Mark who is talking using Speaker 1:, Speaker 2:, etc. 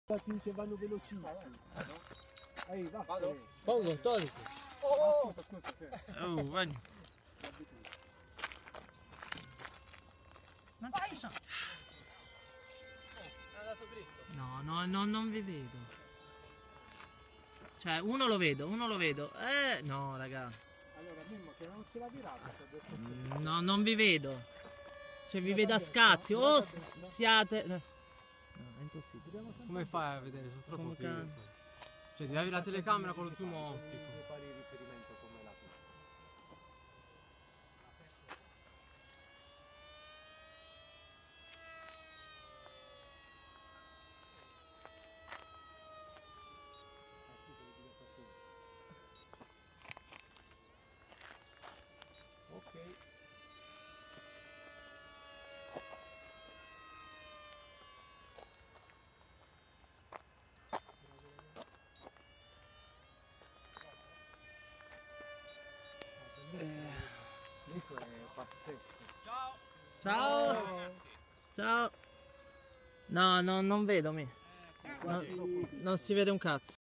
Speaker 1: Che vanno velocissimi. Ehi, va.
Speaker 2: Pongo, togli.
Speaker 1: Scusa, sì.
Speaker 2: Oh, vai.
Speaker 3: Non ci sono.
Speaker 2: È andato dritto.
Speaker 3: No, non vi vedo. Cioè, uno lo vedo. No, raga.
Speaker 1: Allora, Mimmo, che non ce l'ha virata.
Speaker 3: No, non vi vedo. Cioè, vi vedo a scatti. Oh, siate... No, è impossibile.
Speaker 2: Come fai a vedere? Sono troppo
Speaker 3: Come
Speaker 2: fighe.
Speaker 3: can-
Speaker 2: Cioè, devi avere la telecamera con lo zoom ottico.
Speaker 1: Devi fare il riferimento come la tua. Ok. Nico è pazzesco.
Speaker 3: Ciao. Ciao. No, non vedo me. Non si vede un cazzo.